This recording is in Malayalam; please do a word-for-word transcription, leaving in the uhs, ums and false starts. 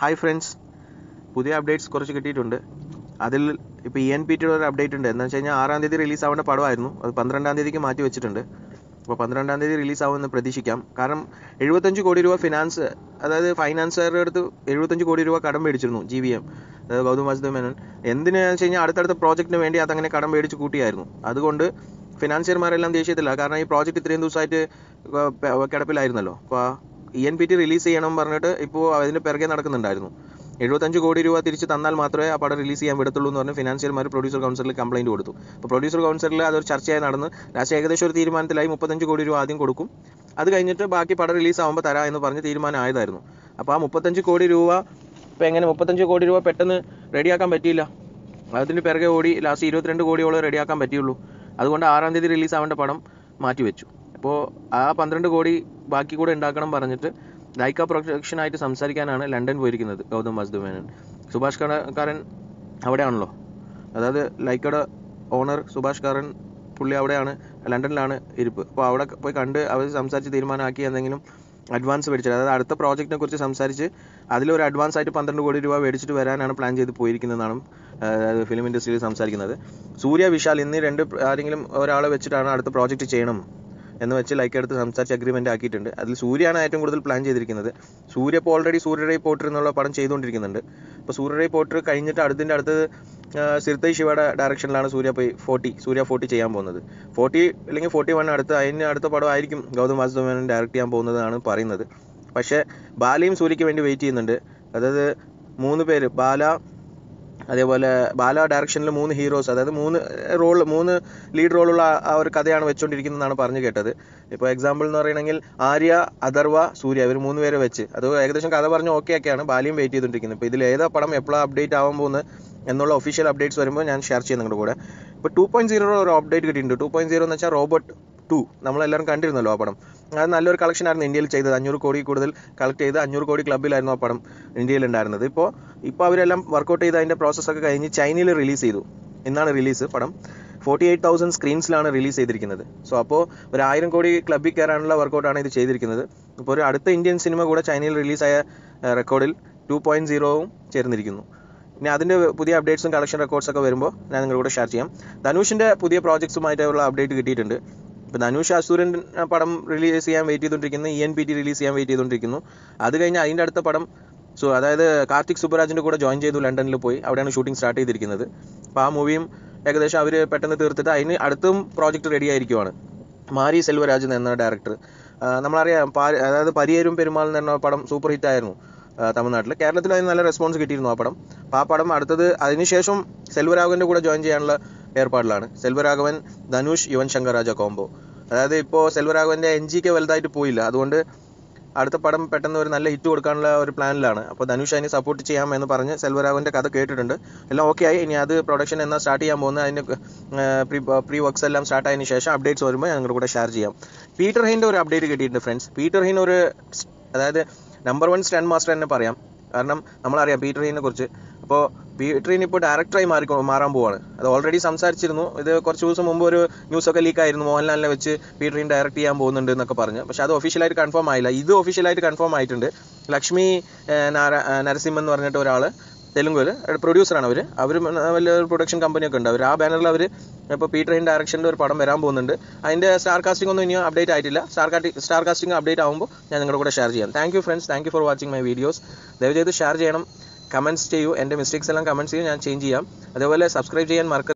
ഹായ് ഫ്രണ്ട്സ്, പുതിയ അപ്ഡേറ്റ്സ് കുറച്ച് കിട്ടിയിട്ടുണ്ട്. അതിൽ ഇപ്പോൾ ഇ എൻ പി ടിയുടെ ഒരു അപ്ഡേറ്റ് ഉണ്ട്. എന്താണെന്ന് വെച്ച് കഴിഞ്ഞാൽ ആറാം തീയതി റിലീസ് ആവേണ്ട പടമായിരുന്നു, അത് പന്ത്രണ്ടാം തീയതിക്ക് മാറ്റി വെച്ചിട്ടുണ്ട്. അപ്പോൾ പന്ത്രണ്ടാം തീയതി റിലീസ് ആവുമെന്ന് പ്രതീക്ഷിക്കാം. കാരണം എഴുപത്തഞ്ച് കോടി രൂപ ഫിനാൻസ്, അതായത് ഫൈനാൻസുകാരുടെ അടുത്ത് എഴുപത്തഞ്ച് കോടി രൂപ കടം മേടിച്ചിരുന്നു ജി വി എം, അതായത് ഗൗതം വാസുദേവ് മേനോൻ. എന്തിനാണെന്ന് വെച്ച് കഴിഞ്ഞാൽ അടുത്തടുത്ത പ്രോജക്റ്റിന് വേണ്ടി അതങ്ങനെ കടം മേടിച്ച് കൂട്ടിയായിരുന്നു. അതുകൊണ്ട് ഫിനാൻഷ്യർമാരെല്ലാം ദേഷ്യത്തില്ല. കാരണം ഈ പ്രോജക്റ്റ് ഇത്രയും ദിവസമായിട്ട് കിടപ്പിലായിരുന്നല്ലോ. അപ്പോൾ E N P T release ചെയ്യണം പറഞ്ഞിട്ട് ഇപ്പോൾ അതിൻ്റെ പിറകെ നടക്കുന്നുണ്ടായിരുന്നു. എഴുപത്തഞ്ച് കോടി രൂപ തിരിച്ച് തന്നാൽ മാത്രമേ ആ പടം റിലീസ് ചെയ്യാൻ വിടത്തുള്ളൂ എന്ന് പറഞ്ഞ് ഫിനാൻഷ്യർമാർ പ്രൊഡ്യൂസർ കൗൺസിലിൽ കംപ്ലയിൻറ്റ് കൊടുത്തു. അപ്പോൾ പ്രൊഡ്യൂസർ കൗൺസിലിൽ അതൊരു ചർച്ചയായി നടന്ന് ലാസ്റ്റ് ഏകദേശം ഒരു തീരുമാനത്തിലായി. മുപ്പത്തഞ്ച് കോടി രൂപ ആദ്യം കൊടുക്കും, അത് കഴിഞ്ഞിട്ട് ബാക്കി പടം റിലീസ് ആകുമ്പോൾ തരാം എന്ന് പറഞ്ഞ് തീരുമാനം ആയതായിരുന്നു. അപ്പോൾ ആ മുപ്പത്തഞ്ച് കോടി രൂപ ഇപ്പോൾ എങ്ങനെ മുപ്പത്തഞ്ച് കോടി രൂപ പെട്ടെന്ന് റെഡിയാക്കാൻ പറ്റിയില്ല. അതിന് പിറകെ ഓടി ലാസ്റ്റ് ഇരുപത്തിരണ്ട് കോടിയോളം റെഡിയാക്കാൻ പറ്റിയുള്ളൂ. അതുകൊണ്ട് ആറാം തീയതി റിലീസ് ആവേണ്ട പടം മാറ്റിവെച്ചു. അപ്പോൾ ആ പന്ത്രണ്ട് കോടി ബാക്കി കൂടെ ഉണ്ടാക്കണം പറഞ്ഞിട്ട് ലൈക്ക പ്രൊഡക്ഷനായിട്ട് സംസാരിക്കാനാണ് ലണ്ടൻ പോയിരിക്കുന്നത് ഗൗതം വാസുദേവ് മേനോൻ. സുഭാഷ് കാരൻ അവിടെയാണല്ലോ, അതായത് ലൈക്കയുടെ ഓണർ സുഭാഷ് കാരൻ, പുള്ളി അവിടെയാണ്, ലണ്ടനിലാണ് ഇരിപ്പ്. അപ്പോൾ അവിടെ പോയി കണ്ട് അവർ സംസാരിച്ച് തീരുമാനമാക്കി എന്തെങ്കിലും അഡ്വാൻസ് മേടിച്ചത്, അതായത് അടുത്ത പ്രോജക്റ്റിനെ കുറിച്ച് സംസാരിച്ച് അതിലൊരു അഡ്വാൻസ് ആയിട്ട് പന്ത്രണ്ട് കോടി രൂപ മേടിച്ചിട്ട് വരാനാണ് പ്ലാൻ ചെയ്ത് പോയിരിക്കുന്നതെന്നാണ് ഫിലിം ഇൻഡസ്ട്രിയിൽ സംസാരിക്കുന്നത്. സൂര്യ, വിശാൽ എന്നീ രണ്ട് ആരെങ്കിലും ഒരാളെ വെച്ചിട്ടാണ് അടുത്ത പ്രോജക്റ്റ് ചെയ്യണം എന്ന് വെച്ച് ലൈക്ക് എടുത്ത് സംസാരിച്ച് അഗ്രിമെൻ്റ് ആക്കിയിട്ടുണ്ട്. അതിൽ സൂര്യയാണ് ഏറ്റവും കൂടുതൽ പ്ലാൻ ചെയ്തിരിക്കുന്നത്. സൂര്യ ഇപ്പോൾ ഓൾറെഡി സൂര്യരൈ പോട്ടർ എന്നുള്ള പടം ചെയ്തുകൊണ്ടിരിക്കുന്നുണ്ട്. അപ്പോൾ സൂര്യരൈ പോട്ടർ കഴിഞ്ഞിട്ട് അടുത്തിൻ്റെ അടുത്ത് സിർത്തൈ ശിവയുടെ ഡയറക്ഷനിലാണ് സൂര്യ പോയി ഫോർട്ടി സൂര്യ ഫോർട്ടി ചെയ്യാൻ പോകുന്നത്. ഫോർട്ടി അല്ലെങ്കിൽ ഫോർട്ടി വൺ അടുത്ത് അതിന് അടുത്ത പടം ആയിരിക്കും ഗൗതം വാസുദേവ് മേനോൻ ഡയറക്റ്റ് ചെയ്യാൻ പോകുന്നതാണ് പറയുന്നത്. പക്ഷേ ബാലയും സൂര്യയ്ക്ക് വേണ്ടി വെയിറ്റ് ചെയ്യുന്നുണ്ട്. അതായത് മൂന്ന് പേര്, ബാല, അതേപോലെ ബാല ഡയറക്ഷനിൽ മൂന്ന് ഹീറോസ്, അതായത് മൂന്ന് റോൾ മൂന്ന് ലീഡ് റോളുള്ള ആ ഒരു കഥയാണ് വെച്ചുകൊണ്ടിരിക്കുന്നതെന്നാണ് പറഞ്ഞു കേട്ടത്. ഇപ്പോൾ എക്സാമ്പിൾ എന്ന് പറയുകയാണെങ്കിൽ ആര്യ, അഥർവ, സൂര്യ, ഇവർ മൂന്ന് പേരെ വെച്ച് അത് ഏകദേശം കഥ പറഞ്ഞ് ഓക്കെ ഒക്കെയാണ്. ബാലയും വെയിറ്റ് ചെയ്തുകൊണ്ടിരിക്കുന്നത്. ഇപ്പോൾ ഇതിൽ ഏതാ പടം എപ്പോഴാണ് അപ്ഡേറ്റ് ആവാൻ പോകുന്നത് എന്നുള്ള ഒഫീഷ്യൽ അപ്ഡേറ്റ്സ് വരുമ്പോൾ ഞാൻ ഷെയർ ചെയ്യാം നിങ്ങളുടെ കൂടെ. ഇപ്പോൾ ടു പോയിൻറ്റ് സീറോ ഒരു അപ്ഡേറ്റ് കിട്ടിയിട്ടുണ്ട്. ടു പോയിൻറ്റ് സീറോ എന്ന് വെച്ചാൽ റോബോട്ട് ടു, നമ്മളെല്ലാവരും കണ്ടിരുന്നല്ലോ ആ പടം. അത് നല്ലൊരു കളക്ഷനായിരുന്നു ഇന്ത്യയിൽ ചെയ്തത്. അഞ്ഞൂറ് കോടി കൂടുതൽ കളക്ട് ചെയ്ത് അഞ്ഞൂറ് കോടി ക്ലബ്ബിലായിരുന്നു ആ പടം ഇന്ത്യയിൽ ഉണ്ടായിരുന്നത്. ഇപ്പോൾ ഇപ്പോൾ അവരെല്ലാം വർക്കൗട്ട് ചെയ്ത് അതിൻ്റെ പ്രോസസ്സൊക്കെ കഴിഞ്ഞ് ചൈനയിൽ റിലീസ് ചെയ്തു. ഇന്നാണ് റിലീസ്. പടം ഫോർട്ടി എയ്റ്റ് തൗസൻഡ് സ്ക്രീൻസിലാണ് റിലീസ് ചെയ്തിരിക്കുന്നത്. സോ അപ്പോൾ ഒരു ആയിരം കോടി ക്ലബ്ബിൽ കയറാനുള്ള വർക്കൗട്ടാണ് ഇത് ചെയ്തിരിക്കുന്നത്. ഇപ്പോൾ ഒരു അടുത്ത ഇന്ത്യൻ സിനിമ കൂടെ ചൈനയിൽ റിലീസായ റെക്കോർഡിൽ ടു പോയിൻറ്റ് സീറോവും ചേർന്നിരിക്കുന്നു. ഇനി അതിൻ്റെ പുതിയ അപ്ഡേറ്റ്സും കളക്ഷൻ റെക്കോർഡ്സൊക്കെ വരുമ്പോൾ ഞാൻ നിങ്ങളുടെ കൂടെ ഷെയർ ചെയ്യാം. ധനുഷിൻ്റെ പുതിയ പ്രോജക്ട്സുമായിട്ടുള്ള അപ്ഡേറ്റ് കിട്ടിയിട്ടുണ്ട്. ഇപ്പോൾ ധനുഷ് അസുരൻ പടം റിലീസ് ചെയ്യാൻ വെയിറ്റ് ചെയ്തുകൊണ്ടിരിക്കുന്നു. E N P T release ചെയ്യാൻ വെയിറ്റ് ചെയ്തുകൊണ്ടിരിക്കുന്നു. അത് കഴിഞ്ഞ് അതിൻ്റെ അടുത്ത പടം സോ അതായത് കാർത്തിക് സുബ്ബരാജിൻ്റെ കൂടെ ജോയിൻ ചെയ്തു, ലണ്ടനിൽ പോയി. അവിടെയാണ് ഷൂട്ടിംഗ് സ്റ്റാർട്ട് ചെയ്തിരിക്കുന്നത്. അപ്പോൾ ആ മൂവിയും ഏകദേശം അവർ പെട്ടെന്ന് തീർത്തിട്ട് അതിന് അടുത്തും പ്രോജക്റ്റ് റെഡി ആയിരിക്കുവാണ്. മാരി സെൽവരാജ് എന്ന ഡയറക്ടർ, നമ്മളറിയാം, അതായത് പരിയേരും പെരുമാൾ എന്ന പടം സൂപ്പർ ഹിറ്റ് ആയിരുന്നു തമിഴ്നാട്ടിൽ. കേരളത്തിൽ അതിന് നല്ല റെസ്പോൺസ് കിട്ടിയിരുന്നു ആ പടം. അപ്പോൾ ആ പടം അടുത്തത് അതിനുശേഷം സെൽവരാഘവൻ്റെ കൂടെ ജോയിൻ ചെയ്യാനുള്ള ഏർപ്പാടിലാണ്. സെൽവരാഘവൻ, ധനുഷ്, യുവൻ ശങ്കർ രാജ കോംബോ. അതായത് ഇപ്പോൾ സെൽവരാഘവൻ്റെ എൻ ജിക്ക് വലുതായിട്ട് പോയില്ല, അതുകൊണ്ട് അടുത്ത പടം പെട്ടെന്ന് ഒരു നല്ല ഹിറ്റ് കൊടുക്കാനുള്ള ഒരു പ്ലാനിലാണ്. അപ്പോൾ ധനുഷ് അതിനെ സപ്പോർട്ട് ചെയ്യാമെന്ന് പറഞ്ഞ് സെൽവരാഘവൻ്റെ കഥ കേട്ടിട്ടുണ്ട്. എല്ലാം ഓക്കെ ആയി. ഇനി അത് പ്രൊഡക്ഷൻ എന്നാൽ സ്റ്റാർട്ട് ചെയ്യാൻ പോകുന്നത്, അതിൻ്റെ പ്രീ പ്രീ വർക്ക്സ് എല്ലാം സ്റ്റാർട്ട് ആയതിനു ശേഷം അപ്ഡേറ്റ്സ് വരുമ്പോൾ ഞങ്ങളുടെ കൂടെ ഷെയർ ചെയ്യാം. പീറ്റർ ഹെയിൻ്റെ ഒരു അപ്ഡേറ്റ് കിട്ടിയിട്ടുണ്ട് ഫ്രണ്ട്സ്. പീറ്റർ ഹെയിൻ ഒരു അതായത് നമ്പർ വൺ സ്റ്റണ്ട് മാസ്റ്റർ തന്നെ പറയാം. കാരണം നമ്മളറിയാം പീറ്റർ ഹെയിനെ കുറിച്ച്. അപ്പോൾ പീറ്റർ ഹെയിൻ ഇപ്പോൾ ഡയറക്ടറായി മാറി മാറാൻ പോവാണ്. അത് ഓൾറെഡി സംസാരിച്ചിരുന്നു. ഇത് കുറച്ച് ദിവസം മുമ്പ് ഒരു ന്യൂസൊക്കെ ലീക്കായിരുന്നു, മോഹൻലാലിനെ വെച്ച് പീറ്റർ ഹെയിൻ ഡയറക്റ്റ് ചെയ്യാൻ പോകുന്നുണ്ട് എന്നൊക്കെ പറഞ്ഞ്. പക്ഷേ അത് ഒഫീഷ്യലായിട്ട് കൺഫേം ആയില്ല. ഇത് ഒഫീഷ്യലായിട്ട് കൺഫേം ആയിട്ടുണ്ട്. ലക്ഷ്മി നരസിംഹൻ എന്ന് പറഞ്ഞിട്ട് ഒരാൾ തെലുങ്കിൽ പ്രൊഡ്യൂസറാണ്. അവർ അവർ വലിയൊരു പ്രൊഡക്ഷൻ കമ്പനിയൊക്കെ ഉണ്ട്. അവർ ആ ബാനറിൽ അവർ ഇപ്പോൾ പീറ്റർ ഹെയിൻ ഡയറക്ഷനിൽ ഒരു പടം വരാൻ പോകുന്നുണ്ട്. അതിൻ്റെ സ്റ്റാർ കാസ്റ്റിംഗ് ഒന്നും ഇനിയും അപ്ഡേറ്റ് ആയിട്ടില്ല. സ്റ്റാർ കാ സ്റ്റാർ കാസ്റ്റിംഗ് അപ്ഡേറ്റ് ആകുമ്പോൾ ഞാൻ നിങ്ങളുടെ കൂടെ ഷെയർ ചെയ്യാം. Thank you friends, thank you for watching my videos. ദയവ് ചെയ്ത് ഷെയർ ചെയ്യണം, കമൻറ്റ്സ് ചെയ്യൂ, എൻ്റെ മിസ്റ്റേക്സ് എല്ലാം കമൻറ്റ്സ് ചെയ്യൂ, ഞാൻ ചേഞ്ച് ചെയ്യാം. അതേപോലെ സബ്സ്ക്രൈബ് ചെയ്യാൻ മറക്കരുത്.